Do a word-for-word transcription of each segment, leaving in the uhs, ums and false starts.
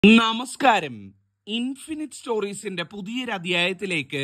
നമസ്കാരം. ഇൻഫിനിറ്റ് സ്റ്റോറീസിന്റെ പുതിയൊരു അധ്യായത്തിലേക്ക്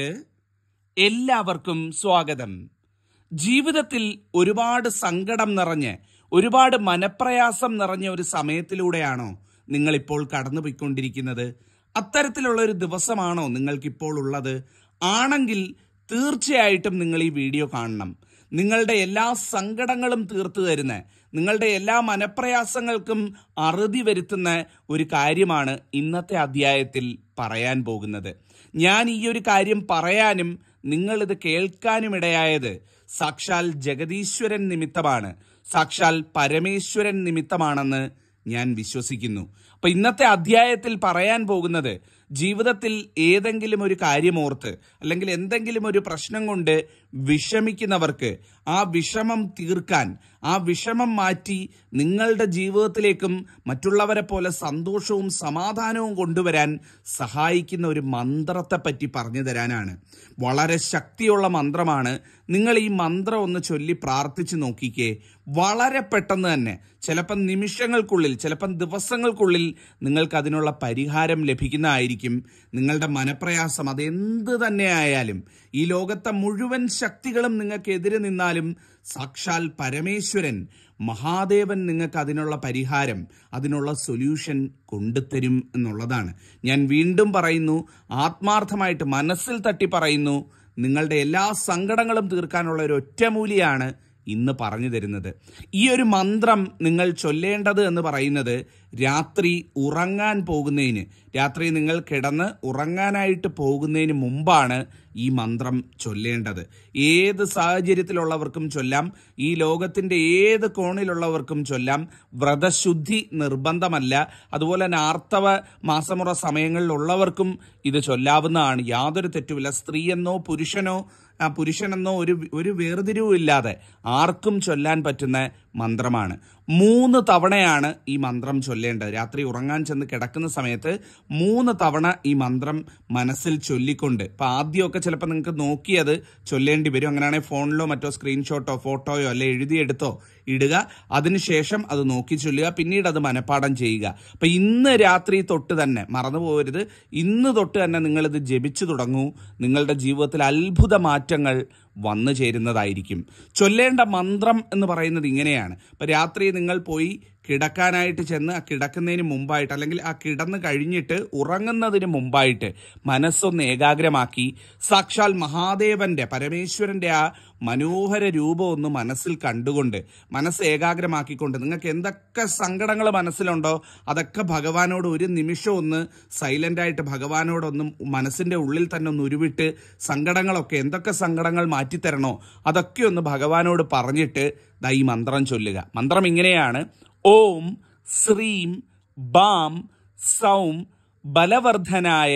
എല്ലാവർക്കും സ്വാഗതം. ജീവിതത്തിൽ ഒരുപാട് സങ്കടം നിറഞ്ഞ് ഒരുപാട് മനപ്രയാസം നിറഞ്ഞ ഒരു സമയത്തിലൂടെയാണോ നിങ്ങളിപ്പോൾ കടന്നുപോയിക്കൊണ്ടിരിക്കുന്നത്? അത്തരത്തിലുള്ള ഒരു ദിവസമാണോ നിങ്ങൾക്കിപ്പോൾ ഉള്ളത്? ആണെങ്കിൽ തീർച്ചയായിട്ടും നിങ്ങൾ ഈ വീഡിയോ കാണണം. നിങ്ങളുടെ എല്ലാ സങ്കടങ്ങളും തീർത്തു തരുന്ന, നിങ്ങളുടെ എല്ലാ മനപ്രയാസങ്ങൾക്കും അറുതി വരുത്തുന്ന ഒരു കാര്യമാണ് ഇന്നത്തെ അധ്യായത്തിൽ പറയാൻ പോകുന്നത്. ഞാൻ ഈ ഒരു കാര്യം പറയാനും നിങ്ങളിത് കേൾക്കാനും ഇടയായത് സാക്ഷാൽ ജഗദീശ്വരൻ നിമിത്തമാണ്, സാക്ഷാൽ പരമേശ്വരൻ നിമിത്തമാണെന്ന് ഞാൻ വിശ്വസിക്കുന്നു. അപ്പൊ ഇന്നത്തെ അധ്യായത്തിൽ പറയാൻ പോകുന്നത്, ജീവിതത്തിൽ ഏതെങ്കിലും ഒരു കാര്യമോർത്ത് അല്ലെങ്കിൽ എന്തെങ്കിലും ഒരു പ്രശ്നം കൊണ്ട് വിഷമിക്കുന്നവർക്ക് ആ വിഷമം തീർക്കാൻ, ആ വിഷമം മാറ്റി നിങ്ങളുടെ ജീവിതത്തിലേക്കും മറ്റുള്ളവരെ പോലെ സന്തോഷവും സമാധാനവും കൊണ്ടുവരാൻ സഹായിക്കുന്ന ഒരു മന്ത്രത്തെ പറ്റി പറഞ്ഞു തരാനാണ്. വളരെ ശക്തിയുള്ള മന്ത്രമാണ്. നിങ്ങൾ ഈ മന്ത്രം ഒന്ന് ചൊല്ലി പ്രാർത്ഥിച്ചു നോക്കിക്കേ. വളരെ പെട്ടെന്ന് തന്നെ, ചിലപ്പം നിമിഷങ്ങൾക്കുള്ളിൽ, ചിലപ്പം ദിവസങ്ങൾക്കുള്ളിൽ നിങ്ങൾക്ക് അതിനുള്ള പരിഹാരം ലഭിക്കുന്നതായിരിക്കും. നിങ്ങളുടെ മനപ്രയാസം അതെന്ത് തന്നെ ആയാലും, ഈ ലോകത്തെ മുഴുവൻ ശക്തികളും നിങ്ങൾക്കെതിരെ നിന്നാലും സാക്ഷാൽ പരമേശ്വരൻ മഹാദേവൻ നിങ്ങൾക്ക് അതിനുള്ള പരിഹാരം, അതിനുള്ള സൊല്യൂഷൻ കൊണ്ടുതരും എന്നുള്ളതാണ്. ഞാൻ വീണ്ടും പറയുന്നു, ആത്മാർത്ഥമായിട്ട് മനസ്സിൽ തട്ടി പറയുന്നു, നിങ്ങളുടെ എല്ലാ സങ്കടങ്ങളും തീർക്കാനുള്ള ഒരു ഒറ്റമൂലിയാണ് ഇന്ന് പറഞ്ഞു തരുന്നത്. ഈ ഒരു മന്ത്രം നിങ്ങൾ ചൊല്ലേണ്ടത് എന്ന് പറയുന്നത് രാത്രി ഉറങ്ങാൻ പോകുന്നതിന്, രാത്രി നിങ്ങൾ കിടന്ന് ഉറങ്ങാനായിട്ട് പോകുന്നതിന് മുമ്പാണ് ഈ മന്ത്രം ചൊല്ലേണ്ടത്. ഏത് സാഹചര്യത്തിലുള്ളവർക്കും ചൊല്ലാം, ഈ ലോകത്തിന്റെ ഏത് കോണിലുള്ളവർക്കും ചൊല്ലാം. വ്രതശുദ്ധി നിർബന്ധമല്ല. അതുപോലെ തന്നെ ആർത്തവ മാസമുറ സമയങ്ങളിലുള്ളവർക്കും ഇത് ചൊല്ലാവുന്നതാണ്. യാതൊരു തെറ്റുമില്ല. സ്ത്രീയെന്നോ പുരുഷനോ പുരുഷനെന്നോ ഒരു ഒരു വേർതിരിവും ഇല്ലാതെ ആർക്കും ചൊല്ലാൻ പറ്റുന്ന മന്ത്രമാണ്. മൂന്ന് തവണയാണ് ഈ മന്ത്രം ചൊല്ലേണ്ടത്. രാത്രി ഉറങ്ങാൻ ചെന്ന് കിടക്കുന്ന സമയത്ത് മൂന്ന് തവണ ഈ മന്ത്രം മനസ്സിൽ ചൊല്ലിക്കൊണ്ട്, ഇപ്പം ആദ്യമൊക്കെ ചിലപ്പോൾ നിങ്ങൾക്ക് നോക്കിയത് ചൊല്ലേണ്ടി വരും. അങ്ങനെയാണെങ്കിൽ ഫോണിലോ മറ്റോ സ്ക്രീൻഷോട്ടോ ഫോട്ടോയോ അല്ലെ എഴുതിയെടുത്തോ ഇടുക. അതിനുശേഷം അത് നോക്കി ചൊല്ലുക. പിന്നീട് അത് മനഃപ്പാഠം ചെയ്യുക. അപ്പം ഇന്ന് രാത്രി തൊട്ട് തന്നെ, മറന്നു പോകരുത്, ഇന്ന് തൊട്ട് തന്നെ നിങ്ങളിത് ജപിച്ചു തുടങ്ങൂ. നിങ്ങളുടെ ജീവിതത്തിൽ അത്ഭുത മാറ്റങ്ങൾ വന്നു ചേരുന്നതായിരിക്കും. ചൊല്ലേണ്ട മന്ത്രം എന്ന് പറയുന്നത് ഇങ്ങനെയാണ്. ഇപ്പം രാത്രി നിങ്ങൾ പോയി കിടക്കാനായിട്ട് ചെന്ന് ആ കിടക്കുന്നതിന് മുമ്പായിട്ട്, അല്ലെങ്കിൽ ആ കിടന്ന് കഴിഞ്ഞിട്ട് ഉറങ്ങുന്നതിന് മുമ്പായിട്ട് മനസ്സൊന്ന് ഏകാഗ്രമാക്കി സാക്ഷാൽ മഹാദേവന്റെ, പരമേശ്വരന്റെ ആ മനോഹര രൂപം ഒന്ന് മനസ്സിൽ കണ്ടുകൊണ്ട്, മനസ്സ് ഏകാഗ്രമാക്കിക്കൊണ്ട്, നിങ്ങൾക്ക് എന്തൊക്കെ സങ്കടങ്ങൾ മനസ്സിലുണ്ടോ അതൊക്കെ ഭഗവാനോട് ഒരു നിമിഷം ഒന്ന് സൈലന്റായിട്ട് ഭഗവാനോടൊന്നും മനസ്സിന്റെ ഉള്ളിൽ തന്നെ ഒന്ന് ഉരുവിട്ട്, സങ്കടങ്ങളൊക്കെ, എന്തൊക്കെ സങ്കടങ്ങൾ മാറ്റിത്തരണോ അതൊക്കെ ഒന്ന് ഭഗവാനോട് പറഞ്ഞിട്ട് ദാ ഈ മന്ത്രം ചൊല്ലുക. മന്ത്രം ഇങ്ങനെയാണ്: ഓം ശ്രീം ബാം സൗം ബലവർദ്ധനായ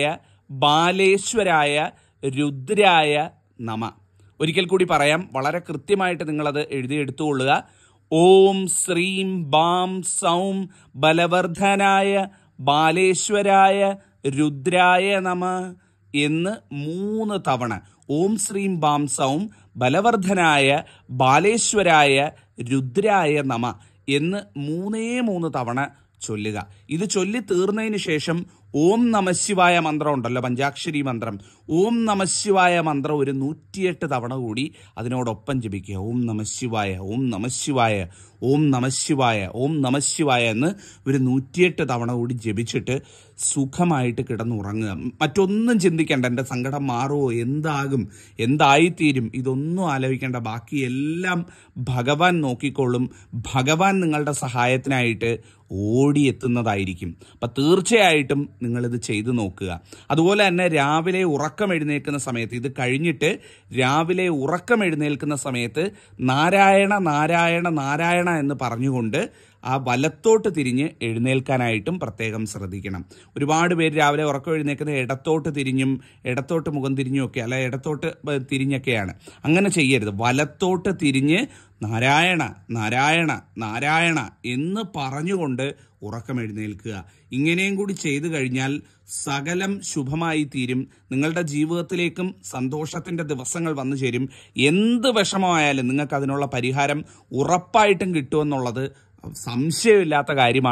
ബാലേശ്വരായ രുദ്രായ നമ. ഒരിക്കൽ കൂടി പറയാം, വളരെ കൃത്യമായിട്ട് നിങ്ങളത് എഴുതിയെടുത്തുകൊള്ളുക. ഓം ശ്രീം ബാം സൗം ബലവർദ്ധനായ ബാലേശ്വരായ രുദ്രായ നമ എന്ന് മൂന്ന് തവണ, ഓം ശ്രീം ബാം സൗം ബലവർദ്ധനായ ബാലേശ്വരായ രുദ്രായ നമ എന്ന് മൂന്നേ മൂന്ന് തവണ ചൊല്ലുക. ഇത് ചൊല്ലി തീർന്നതിന് ശേഷം ഓം നമശിവായ മന്ത്രം ഉണ്ടല്ലോ, പഞ്ചാക്ഷരി മന്ത്രം, ഓം നമശിവായ മന്ത്രം ഒരു നൂറ്റിയെട്ട് തവണ കൂടി അതിനോടൊപ്പം ജപിക്കുക. ഓം നമശിവായ, ഓം നമശിവായ, ഓം നമശിവായ, ഓം നമശിവായ എന്ന് ഒരു നൂറ്റിയെട്ട് തവണ കൂടി ജപിച്ചിട്ട് സുഖമായിട്ട് കിടന്നുറങ്ങുക. മറ്റൊന്നും ചിന്തിക്കേണ്ട, എൻ്റെ സങ്കടം മാറുമോ, എന്താകും, എന്തായിത്തീരും, ഇതൊന്നും ആലോചിക്കേണ്ട. ബാക്കി എല്ലാം ഭഗവാൻ നോക്കിക്കൊള്ളും. ഭഗവാൻ നിങ്ങളുടെ സഹായത്തിനായിട്ട് ഓടിയെത്തുന്നതായിരിക്കും. അപ്പം തീർച്ചയായിട്ടും നിങ്ങളിത് ചെയ്തു നോക്കുക. അതുപോലെ തന്നെ രാവിലെ ഉറക്കം എഴുന്നേൽക്കുന്ന സമയത്ത്, ഇത് കഴിഞ്ഞിട്ട് രാവിലെ ഉറക്കം എഴുന്നേൽക്കുന്ന സമയത്ത് നാരായണ നാരായണ നാരായണ എന്ന് പറഞ്ഞുകൊണ്ട് ആ വലത്തോട്ട് തിരിഞ്ഞ് എഴുന്നേൽക്കാനായിട്ടും പ്രത്യേകം ശ്രദ്ധിക്കണം. ഒരുപാട് പേര് രാവിലെ ഉറക്കം എഴുന്നേൽക്കുന്നത് ഇടത്തോട്ട് തിരിഞ്ഞും ഇടത്തോട്ട് മുഖം തിരിഞ്ഞും ഒക്കെ, അല്ല ഇടത്തോട്ട് തിരിഞ്ഞൊക്കെയാണ്. അങ്ങനെ ചെയ്യരുത്. വലത്തോട്ട് തിരിഞ്ഞ് നാരായണ നാരായണ നാരായണ എന്ന് പറഞ്ഞുകൊണ്ട് ഉറക്കം എഴുന്നേൽക്കുക. ഇങ്ങനെയും കൂടി ചെയ്തു കഴിഞ്ഞാൽ സകലം ശുഭമായി തീരും. നിങ്ങളുടെ ജീവിതത്തിലേക്കും സന്തോഷത്തിന്റെ ദിവസങ്ങൾ വന്നു ചേരും. എന്ത് വിഷമമായാലും നിങ്ങൾക്ക് അതിനുള്ള പരിഹാരം ഉറപ്പായിട്ടും കിട്ടുമെന്നുള്ളത് സംശയമില്ലാത്ത കാര്യമാണെന്ന്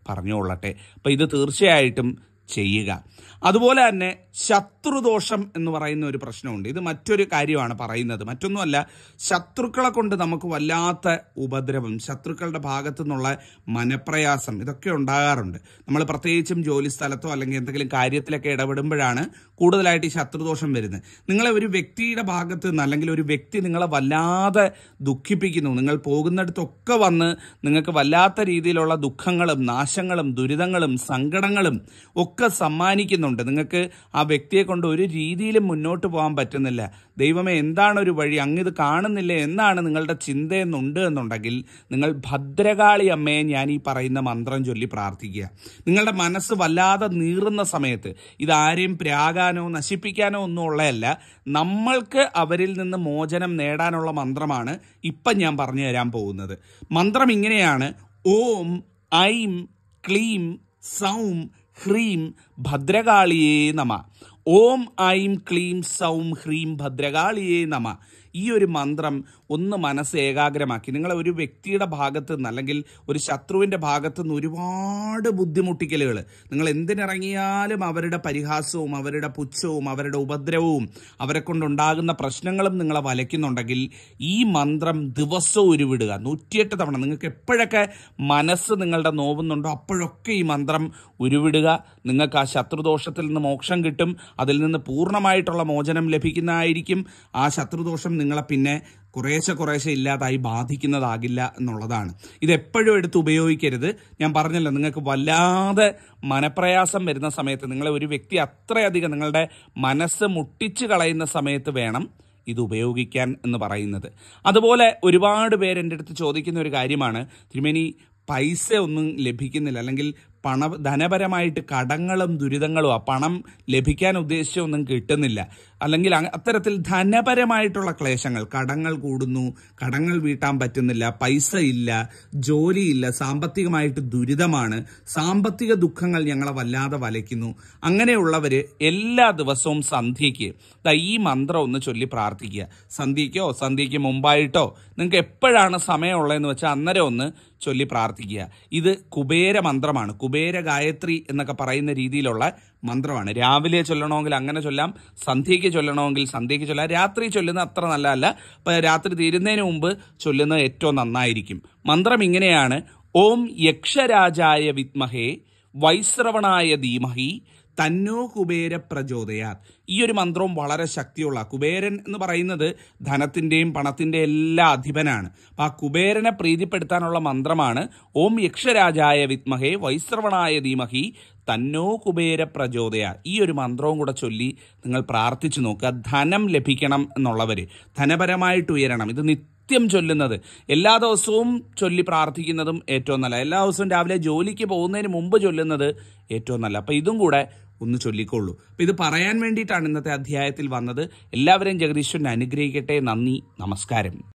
പറഞ്ഞുകൊള്ളട്ടെ. അപ്പം ഇത് തീർച്ചയായിട്ടും ചെയ്യുക. അതുപോലെ തന്നെ ശത്രുദോഷം എന്ന് പറയുന്ന ഒരു പ്രശ്നമുണ്ട്. ഇത് മറ്റൊരു കാര്യമാണ് പറയുന്നത്. മറ്റൊന്നുമല്ല, ശത്രുക്കളെ കൊണ്ട് നമുക്ക് വല്ലാത്ത ഉപദ്രവം, ശത്രുക്കളുടെ ഭാഗത്തു നിന്നുള്ള മനപ്രയാസം ഇതൊക്കെ ഉണ്ടാകാറുണ്ട്. നമ്മൾ പ്രത്യേകിച്ചും ജോലി സ്ഥലത്തോ അല്ലെങ്കിൽ എന്തെങ്കിലും കാര്യത്തിലൊക്കെ ഇടപെടുമ്പോഴാണ് കൂടുതലായിട്ട് ഈ ശത്രുദോഷം വരുന്നത്. നിങ്ങളെ ഒരു വ്യക്തിയുടെ ഭാഗത്ത് നിന്ന് അല്ലെങ്കിൽ ഒരു വ്യക്തി നിങ്ങളെ വല്ലാതെ ദുഃഖിപ്പിക്കുന്നു. നിങ്ങൾ പോകുന്നിടത്തൊക്കെ വന്ന് നിങ്ങൾക്ക് വല്ലാത്ത രീതിയിലുള്ള ദുഃഖങ്ങളും നാശങ്ങളും ദുരിതങ്ങളും സങ്കടങ്ങളും ഒക്കെ സമ്മാനിക്കുന്നുണ്ട്. നിങ്ങൾക്ക് ആ വ്യക്തിയെ കൊണ്ട് ഒരു രീതിയിലും മുന്നോട്ട് പോകാൻ പറ്റുന്നില്ല. ദൈവമേ, എന്താണ് ഒരു വഴി? അങ്ങിത് കാണുന്നില്ല എന്നാണ് നിങ്ങളുടെ ചിന്തയെന്നുണ്ട് എന്നുണ്ടെങ്കിൽ നിങ്ങൾ ഭദ്രകാളി അമ്മയെ ഞാൻ ഈ പറയുന്ന മന്ത്രം ചൊല്ലി പ്രാർത്ഥിക്കുക. നിങ്ങളുടെ മനസ്സ് വല്ലാതെ നീറുന്ന സമയത്ത്, ഇതാരെയും പ്രാകാനോ നശിപ്പിക്കാനോ ഒന്നും ഉള്ളതല്ല, നമ്മൾക്ക് അവരിൽ നിന്ന് മോചനം നേടാനുള്ള മന്ത്രമാണ് ഇപ്പം ഞാൻ പറഞ്ഞു തരാൻ പോകുന്നത്. മന്ത്രം ഇങ്ങനെയാണ്: ഓം ഐം ക്ലീം സൗം ഹ്രീം ഭദ്രകാളിയേ നമ. ഓം ഐം ക്ലീം സൗം ഹ്രീം ഭദ്രകാളിയേ നമ. ഈ ഒരു മന്ത്രം ഒന്ന് മനസ്സ് ഏകാഗ്രമാക്കി നിങ്ങൾ ഒരു വ്യക്തിയുടെ ഭാഗത്ത് നിന്ന് അല്ലെങ്കിൽ ഒരു ശത്രുവിൻ്റെ ഭാഗത്തു നിന്ന് ഒരുപാട് ബുദ്ധിമുട്ടിക്കലുകൾ, നിങ്ങൾ എന്തിനിറങ്ങിയാലും അവരുടെ പരിഹാസവും അവരുടെ പുച്ഛവും അവരുടെ ഉപദ്രവവും അവരെ കൊണ്ടുണ്ടാകുന്ന പ്രശ്നങ്ങളും നിങ്ങളെ വലയ്ക്കുന്നുണ്ടെങ്കിൽ ഈ മന്ത്രം ദിവസവും ഉരുവിടുക. നൂറ്റിയെട്ട് തവണ നിങ്ങൾക്ക് എപ്പോഴൊക്കെ മനസ്സ് നിങ്ങളുടെ നോവുന്നുണ്ടോ അപ്പോഴൊക്കെ ഈ മന്ത്രം ഉരുവിടുക. നിങ്ങൾക്ക് ആ ശത്രുദോഷത്തിൽ നിന്ന് മോക്ഷം കിട്ടും. അതിൽ നിന്ന് പൂർണ്ണമായിട്ടുള്ള മോചനം ലഭിക്കുന്നതായിരിക്കും. ആ ശത്രുദോഷം നിങ്ങളെ പിന്നെ കുറേശ്ശെ കുറേശ്ശെ ഇല്ലാതായി ബാധിക്കുന്നതാകില്ല എന്നുള്ളതാണ്. ഇതെപ്പോഴും എടുത്ത് ഉപയോഗിക്കരുത്. ഞാൻ പറഞ്ഞല്ലോ, നിങ്ങൾക്ക് വല്ലാതെ മനപ്രയാസം വരുന്ന സമയത്ത്, നിങ്ങളെ ഒരു വ്യക്തി അത്രയധികം നിങ്ങളുടെ മനസ്സ് മുട്ടിച്ച് കളയുന്ന സമയത്ത് വേണം ഇത് ഉപയോഗിക്കാൻ എന്ന് പറയുന്നത്. അതുപോലെ ഒരുപാട് പേര് എൻ്റെ അടുത്ത് ചോദിക്കുന്ന ഒരു കാര്യമാണ്, തിരുമേനി പൈസ ഒന്നും ലഭിക്കുന്നില്ല, അല്ലെങ്കിൽ പണ ധനപരമായിട്ട് കടങ്ങളും ദുരിതങ്ങളും ആ പണം ലഭിക്കാൻ ഉദ്ദേശിച്ചൊന്നും കിട്ടുന്നില്ല, അല്ലെങ്കിൽ അത്തരത്തിൽ ധനപരമായിട്ടുള്ള ക്ലേശങ്ങൾ, കടങ്ങൾ കൂടുന്നു, കടങ്ങൾ വീട്ടാൻ പറ്റുന്നില്ല, പൈസ ഇല്ല, ജോലിയില്ല, സാമ്പത്തികമായിട്ട് ദുരിതമാണ്, സാമ്പത്തിക ദുഃഖങ്ങൾ ഞങ്ങളെ വല്ലാതെ വലയ്ക്കുന്നു. അങ്ങനെയുള്ളവർ എല്ലാ ദിവസവും സന്ധ്യയ്ക്ക് ഈ മന്ത്രം ഒന്ന് ചൊല്ലി പ്രാർത്ഥിക്കുക. സന്ധ്യയ്ക്കോ സന്ധ്യയ്ക്ക് മുമ്പായിട്ടോ നിങ്ങൾക്ക് എപ്പോഴാണ് സമയമുള്ളതെന്ന് വെച്ചാൽ അന്നേരം ഒന്ന് ചൊല്ലി പ്രാർത്ഥിക്കുക. ഇത് കുബേര മന്ത്രമാണ്. കുബേര ഗായത്രി എന്നൊക്കെ പറയുന്ന രീതിയിലുള്ള മന്ത്രമാണ്. രാവിലെ ചൊല്ലണമെങ്കിൽ അങ്ങനെ ചൊല്ലാം, സന്ധ്യയ്ക്ക് ചൊല്ലണമെങ്കിൽ സന്ധ്യയ്ക്ക് ചൊല്ലാം. രാത്രി ചൊല്ലുന്നത് അത്ര നല്ലതല്ല, അപ്പം രാത്രി തീരുന്നതിന് മുമ്പ് ചൊല്ലുന്നത് ഏറ്റവും നന്നായിരിക്കും. മന്ത്രം ഇങ്ങനെയാണ്: ഓം യക്ഷരാജായ വിദ്മഹേ വൈശ്രവണായ ധീമഹി തന്നോ കുബേര പ്രചോദയാത്. ഈ ഒരു മന്ത്രവും വളരെ ശക്തിയുള്ള, കുബേരൻ എന്ന് പറയുന്നത് ധനത്തിൻ്റെയും പണത്തിൻ്റെയും എല്ലാ അധിപനാണ്. അപ്പം ആ കുബേരനെ പ്രീതിപ്പെടുത്താനുള്ള മന്ത്രമാണ് ഓം യക്ഷരാജായ വിദ്മഹേ വൈശ്രവണായ ധീമഹി തന്നോ കുബേര പ്രചോദയ. ഈ ഒരു മന്ത്രവും കൂടെ ചൊല്ലി നിങ്ങൾ പ്രാർത്ഥിച്ചു നോക്കുക. ധനം ലഭിക്കണം എന്നുള്ളവർ, ധനപരമായിട്ട് ഉയരണം. ഇത് നിത്യം ചൊല്ലുന്നത്, എല്ലാ ദിവസവും ചൊല്ലി പ്രാർത്ഥിക്കുന്നതും ഏറ്റവും നല്ല. എല്ലാ ദിവസവും രാവിലെ ജോലിക്ക് പോകുന്നതിന് മുമ്പ് ചൊല്ലുന്നത് ഏറ്റവും നല്ല. അപ്പം ഇതും കൂടെ ഒന്ന് ചൊല്ലിക്കൊള്ളൂ. അപ്പം ഇത് പറയാൻ വേണ്ടിയിട്ടാണ് ഇന്നത്തെ അധ്യായത്തിൽ വന്നത്. എല്ലാവരെയും ജഗദീശ്വരൻ അനുഗ്രഹിക്കട്ടെ. നന്ദി, നമസ്കാരം.